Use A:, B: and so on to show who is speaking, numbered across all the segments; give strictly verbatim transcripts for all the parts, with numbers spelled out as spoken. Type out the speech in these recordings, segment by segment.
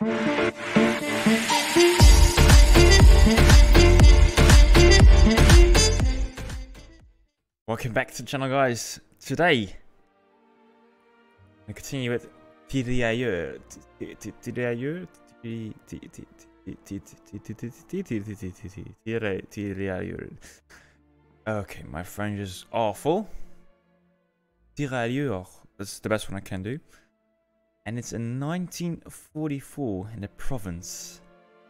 A: Welcome back to the channel, guys. Today I continue with Tirailleurs. Tirailleurs? Tirailleurs. Okay, my French is awful. Tirailleurs. That's the best one I can do. And it's in nineteen forty-four in the province.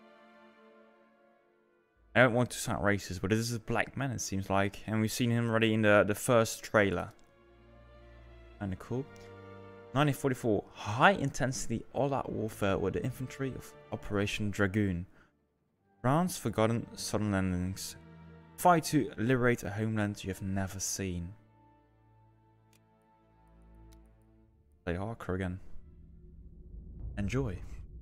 A: I don't want to sound racist, but this is a black man, it seems like. And we've seen him already in the, the first trailer. Kinda cool. nineteen forty-four. High intensity all-out warfare with the infantry of Operation Dragoon. France's forgotten southern landings. Fight to liberate a homeland you have never seen. Play hardcore again. Enjoy.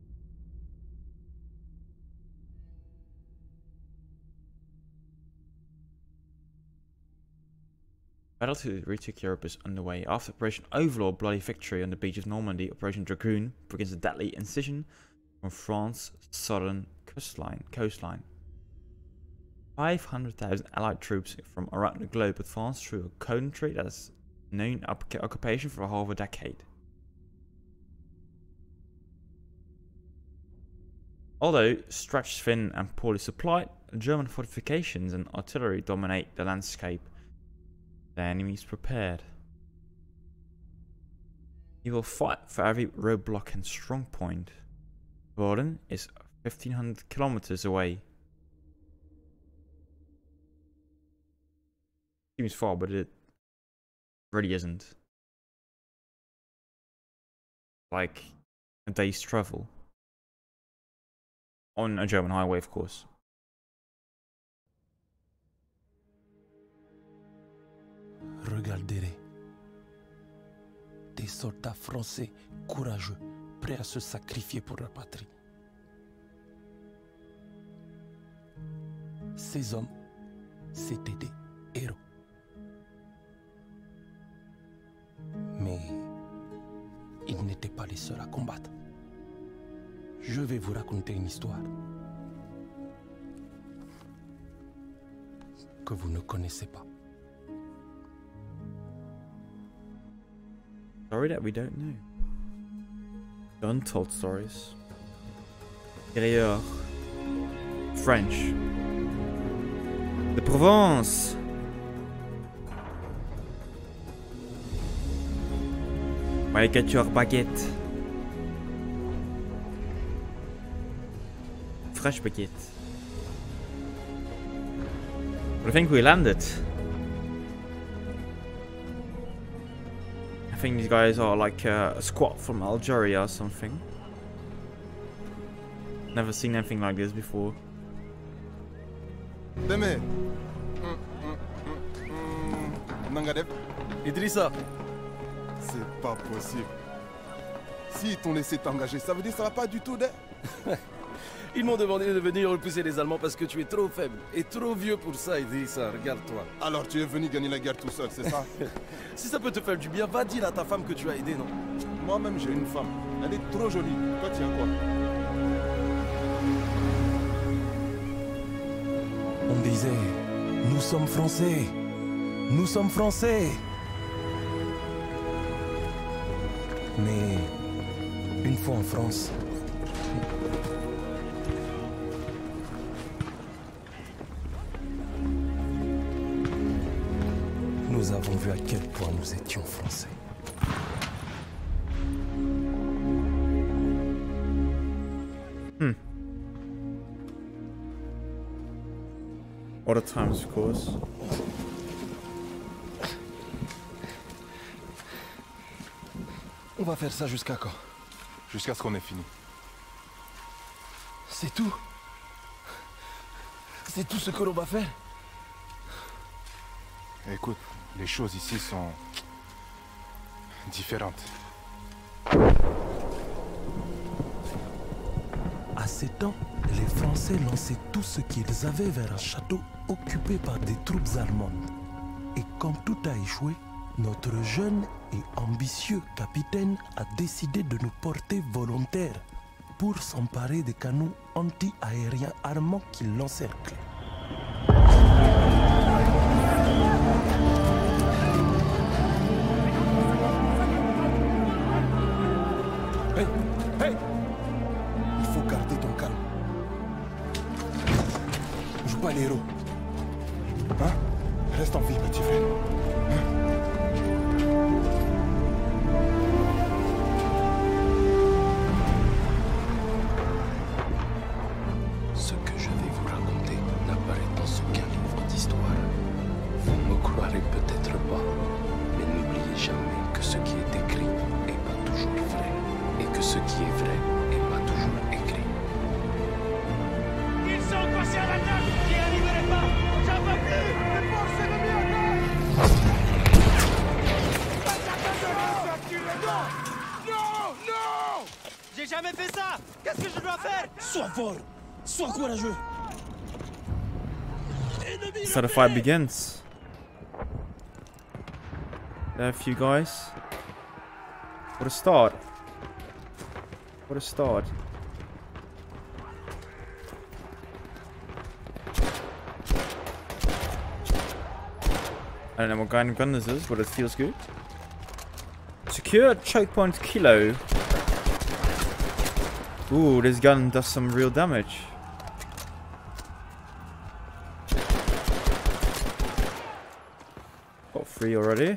A: Battle to retake Europe is underway. After Operation Overlord, bloody victory on the beach of Normandy, Operation Dragoon begins a deadly incision from France's southern coastline. coastline. five hundred thousand allied troops from around the globe advanced through a country that has known occupation for half a decade. Although stretched thin and poorly supplied, German fortifications and artillery dominate the landscape. The enemy is prepared. He will fight for every roadblock and strong point. Verden is fifteen hundred kilometers away. Seems far, but it really isn't. Like a day's travel. On a German highway, of course.
B: Regardez-les. Des soldats français courageux, prêts à se sacrifier pour leur patrie. Ces hommes, c'étaient des héros. Mais ils n'étaient pas les seuls à combattre. Je vais vous raconter une histoire que vous ne connaissez pas.
A: Story that we don't know. Untold stories. Tirailleurs. French. The Provence. Where you get your baguette. Fresh baguette. But I think we landed. I think these guys are like uh, a squad from Algeria or something. Never seen anything like this before.
C: Deme. Nangadeb.
D: Idrissa.
C: C'est pas possible. Si ils t'ont laissé t'engager, ça veut dire que ça va pas du tout, de...
D: Ils m'ont demandé de venir repousser les Allemands parce que tu es trop faible et trop vieux pour ça, Idrissa, regarde-toi.
C: Alors tu es venu gagner la guerre tout seul, c'est ça?
D: Si ça peut te faire du bien, va dire à ta femme que tu as aidé, non?
C: Moi-même j'ai une femme, elle est trop jolie. Toi tu as quoi?
B: On disait, nous sommes français, nous sommes français. Mais une fois en France, nous avons vu à quel point nous étions français.
A: Hmm. What a times, of course.
D: On va faire ça jusqu'à quand?
C: Jusqu'à ce qu'on ait fini.
D: C'est tout? C'est tout ce que l'on va faire?
C: Écoute, les choses ici sont différentes.
B: À ces temps, les Français lançaient tout ce qu'ils avaient vers un château occupé par des troupes allemandes. Et quand tout a échoué, notre jeune et ambitieux capitaine a décidé de nous porter volontaires. pour s'emparer des canons anti-aériens armants qui l'encerclent.
C: Hey, hey! Il faut garder ton calme. Joue pas les héros. Hein? Reste en vie, petit frère.
B: Ce que je vais vous raconter n'apparaît dans aucun livre d'histoire. Vous me croirez peut-être pas, mais n'oubliez jamais que ce qui est écrit n'est pas toujours vrai, et que ce qui est vrai n'est pas toujours écrit.
E: Ils sont passés à l'attaque! N'y arriverai pas! J'en peux plus! Les forces ennemies en Non! Non! J'ai jamais fait ça! Qu'est-ce que je dois faire?
D: Sois fort! Sois courageux!
A: So the fight begins. There are a few guys. What a start. What a start. I don't know what kind of gun this is, but it feels good. Secure choke point kilo. Ooh, this gun does some real damage. Got three already.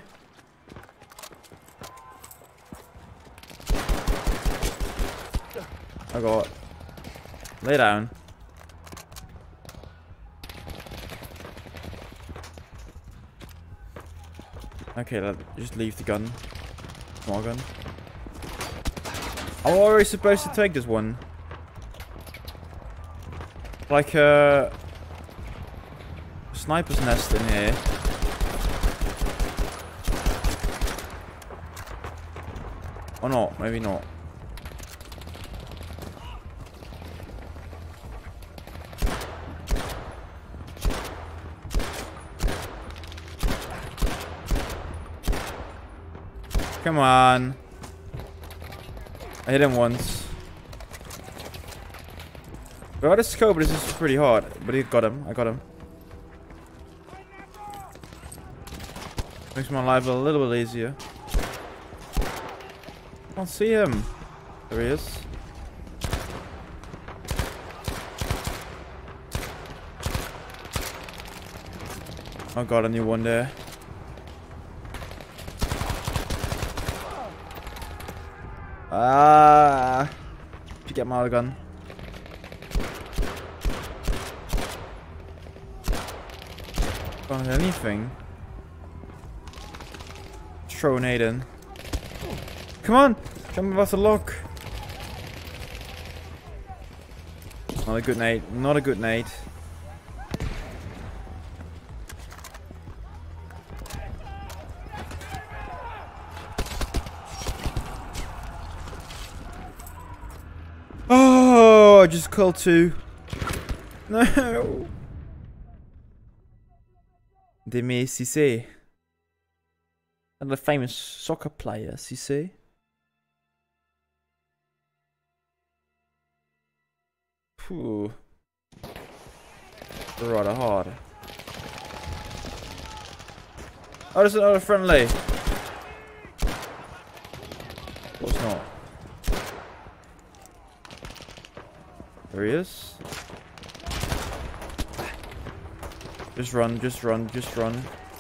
A: I got. Lay down. Okay, let, just leave the gun. Small gun. I'm already supposed to take this one. Like a uh, sniper's nest in here. Or not, maybe not. Come on. I hit him once. Without a scope, this is pretty hard. But he got him. I got him. Makes my life a little bit easier. I can't see him. There he is. I got a new one there. Ah, if you get my other gun. Can't hit anything. Throw an aid in. Come on! Jump above the lock. Not a good nade. Not a good nade. Oh, I just killed two. No. Demir Cissé. Another famous soccer player, Cissé. Phew. Rather hard. Oh, there's another friendly. What's not? There he is. Just run, just run, just run.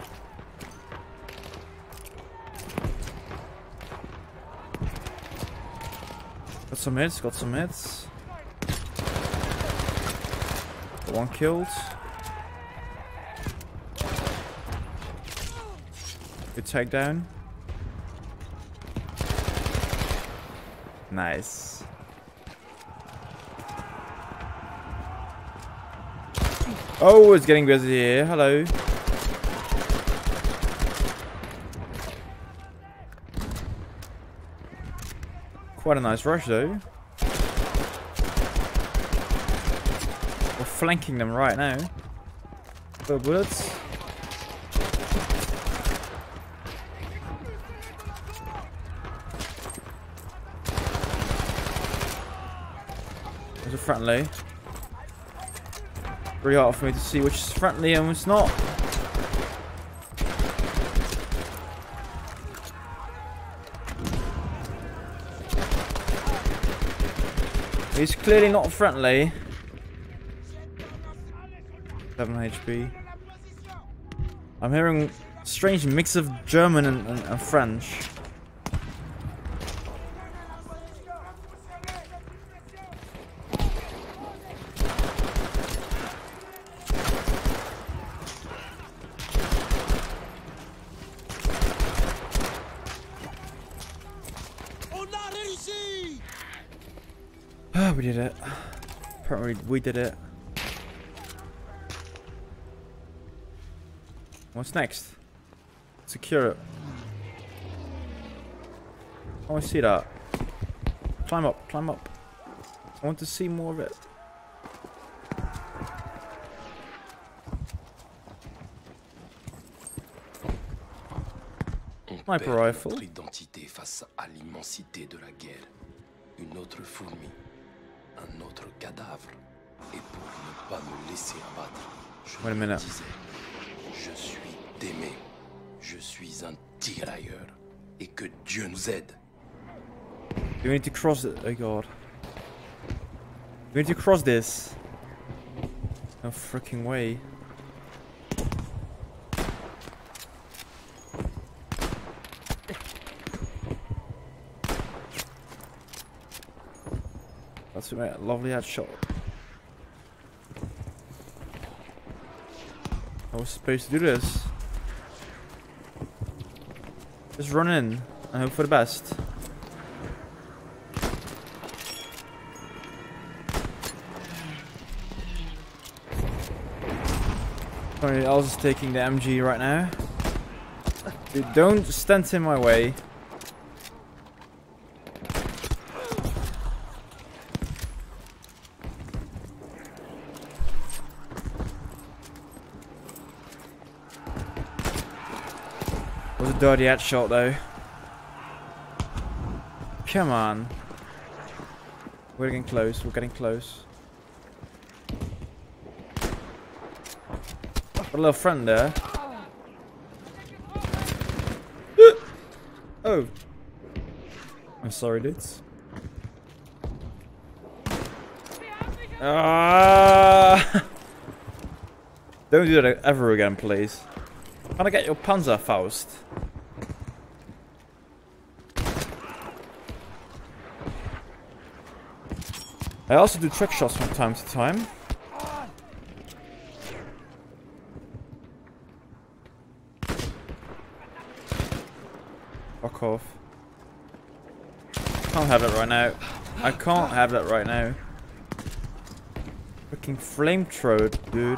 A: Got some hits, got some hits. Got one killed. Good takedown. Nice. Oh, it's getting busy here. Hello. Quite a nice rush, though. We're flanking them right now. Four bullets. There's a friendly. Really hard for me to see which is friendly and which not. He's clearly not friendly. seven H P. I'm hearing a strange mix of German and, and, and French. Ah, we did it. Apparently we did it. What's next? Secure it. I want to see that. Climb up, climb up. I want to see more of it.
B: On
A: Sniper
B: perd
A: rifle.
B: notre identité face à l'immensité de la guerre. Une autre fourmi, un autre cadavre. Et pour ne pas me laisser abattre, je
A: Wait a
B: me
A: minute.
B: disais, je suis aimé, je suis un tirailleur, et que Dieu nous aide.
A: Do we need to cross it? Oh god. We need to cross this. No freaking way. That's a lovely headshot. I was supposed to do this. Just run in and hope for the best. Somebody else is taking the M G right now. Dude, don't stand in my way. Was a dirty headshot though. Come on. We're getting close, we're getting close. Got a little friend there. Oh. I'm sorry, dudes. Ah! Don't do that ever again, please. Can I get your Panzerfaust? I also do trick shots from time to time. Fuck off. Can't have it right now. I can't have that right now. Freaking flamethrower, dude.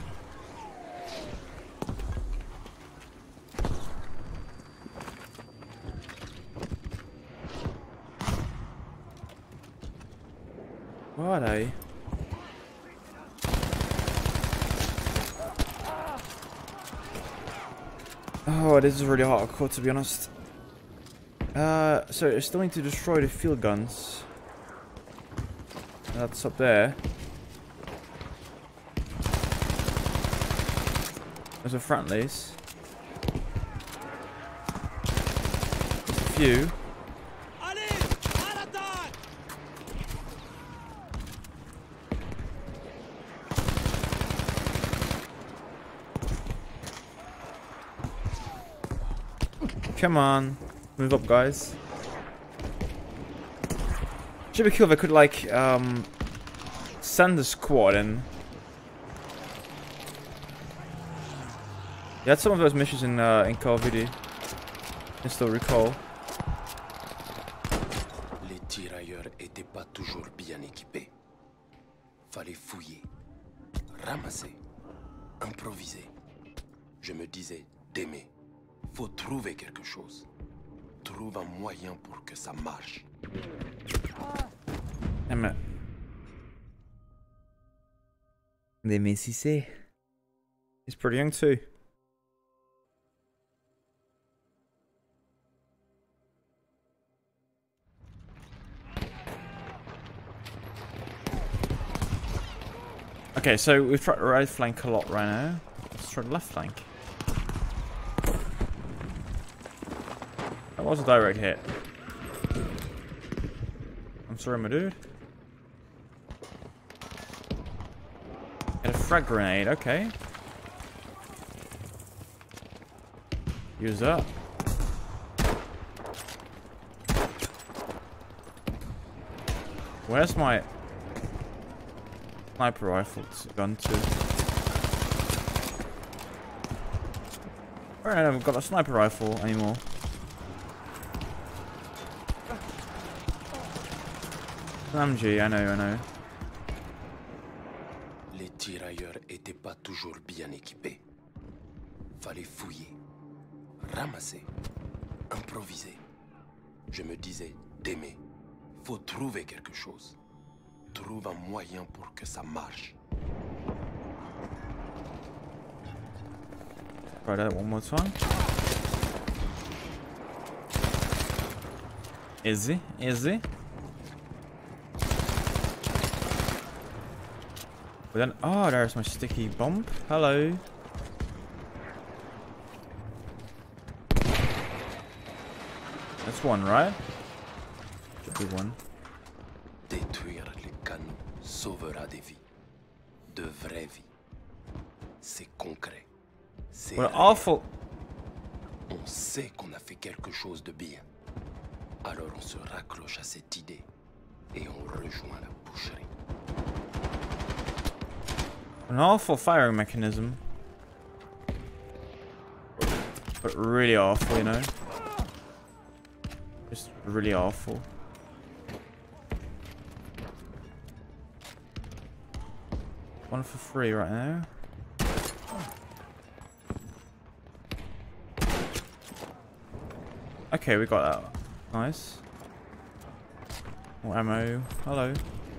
A: What are they? Oh, this is really hardcore, to be honest. Uh, so I still need to destroy the field guns. That's up there. There's a friendlies. There's a few. Come on, move up, guys. Should be cool if I could like um send the squad in. You had some of those missions in uh, in Call of Duty. I can still recall.
B: Les tirailleurs étaient pas toujours bien équipés. Fallait fouiller, ramasser, improviser. Je me disais d'aimer. Faut trouver quelque chose. Trouve un moyen pour que ça marche.
A: Damn it. They miss you say. He's pretty young too. Okay, so we've tried the right flank a lot right now. Let's try the left flank. That was a direct hit. I'm sorry, my dude. Get a frag grenade, okay. Use that. Where's my sniper rifle gun to? Alright, I haven't got a sniper rifle anymore. M G, I know, I know.
B: Les tirailleurs étaient pas toujours bien équipés. Fallait fouiller, ramasser, improviser. Je me disais, d'aimer. Faut trouver quelque chose. Trouve un moyen pour que ça marche.
A: Try that one more time. Easy, easy. But then, oh, there's my sticky bomb. Hello. That's one, right? Should be one.
B: Détruire les canons sauvera des vies. De vraies vies. C'est concret. C'est
A: What
B: réel.
A: awful.
B: On sait qu'on a fait quelque chose de bien. Alors on se raccroche à cette idée et on rejoint la boucherie.
A: An awful firing mechanism. But really awful, you know? Just really awful. One for free right now. Okay, we got that. Nice. More ammo. Hello.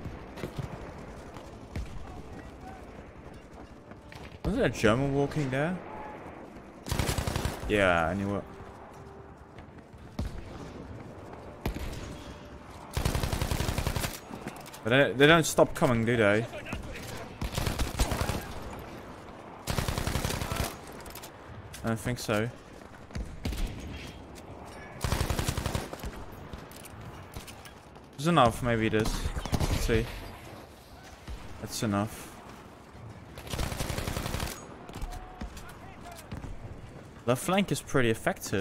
A: Was there a German walking there? Yeah, I knew it. But they, they don't stop coming, do they? I don't think so. It's enough, maybe it is. Let's see. That's enough. The flank is pretty effective.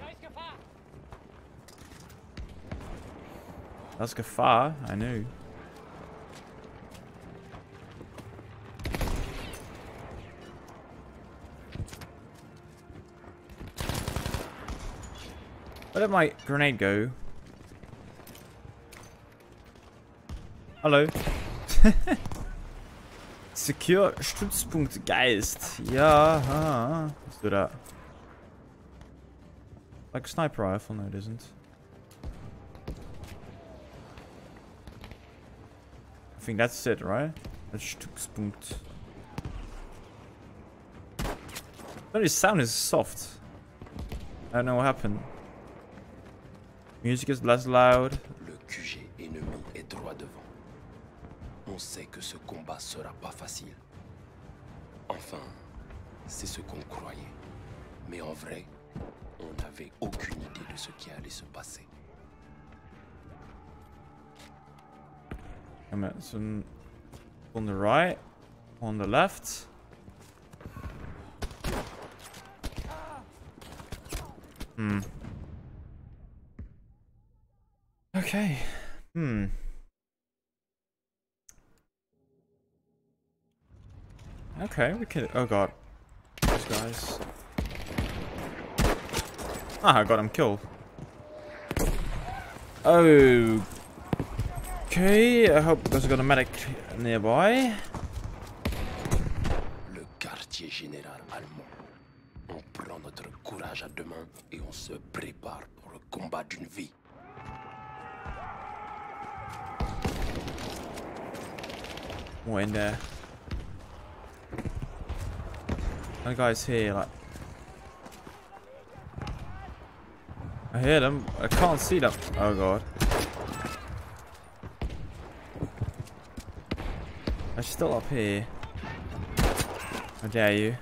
A: That's Gefahr, I knew. Where did my grenade go? Hello. Secure Stützpunkt Geist. Ja, huh. Let's do that. Like a sniper rifle? No, it isn't. I think that's it, right? That's Stützpunkt. But his sound is soft. I don't know what happened. Music is less loud.
B: Le Q G ennemi est droit devant. On sait que ce combat sera pas facile. Enfin, c'est ce qu'on croyait. Mais en vrai, on n'avait aucune idée de ce qui allait se passer.
A: I'm at some on the right, on the left. Hmm. Okay. Hmm. Okay, we can. Oh god. These guys. Ah, I got him killed. Oh. Okay, I hope there's got a medic nearby.
B: Le quartier général allemand. On prend notre courage à deux mains et on se prépare pour le combat d'une vie.
A: What in there? The guy's here, like. I hear them. I can't see them. Oh god. They're still up here. How dare you?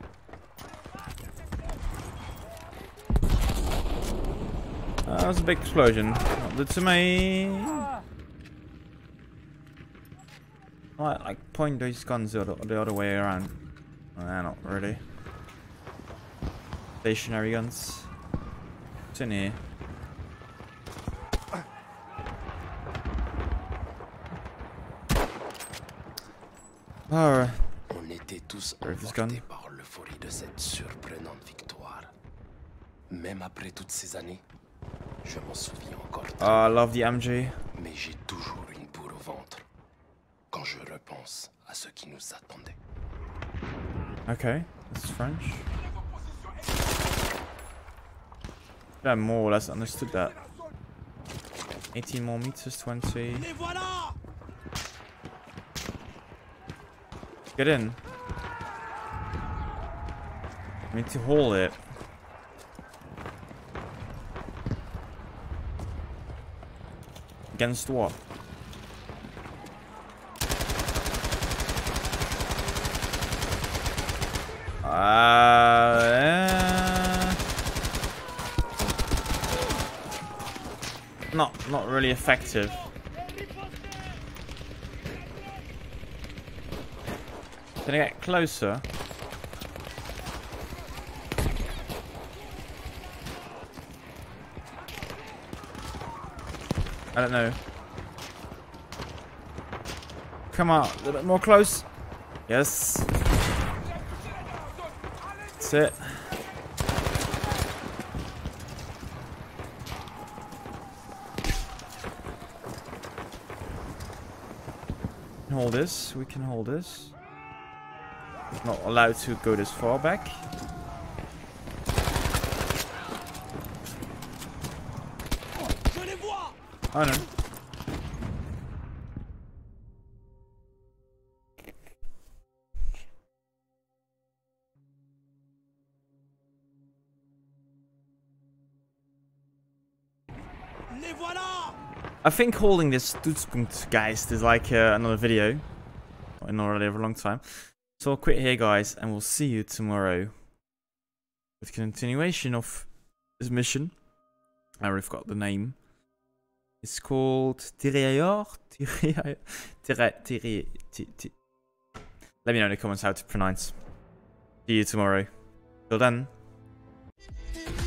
A: Uh, that was a big explosion. Not good to me. Like, like point those guns the other, the other way around. Oh, nah, not really. Stationary guns. What's in here? Alright.
B: On était tous
A: Rifle's
B: emportés
A: gun.
B: par l'euphorie de cette surprenante victoire. Même après toutes ces années, je m'en souviens encore.
A: Oh, I love the M G.
B: Mais j'ai toujours une boule au ventre quand je repense à ce qui nous attendait.
A: Okay, that's French. Yeah, more or less understood that. eighteen more meters, twenty.
E: Les voilà!
A: Get in. I need to haul it. Against what? Uh, eh. Not, not really effective. Can I get closer? I don't know. Come on, a little bit more close. Yes. That's it. Hold this. We can hold this. Not allowed to go this far back.
E: Je les vois!
A: I know.
E: Les voilà!
A: I think holding this Stützpunkt, guys, is like uh, another video. Not really for a long time. So I'll quit here, guys, and we'll see you tomorrow with continuation of this mission. I already forgot the name. It's called Tirailleur? Tirailleur? Tirailleur? Let me know in the comments how to pronounce. See you tomorrow. Till then.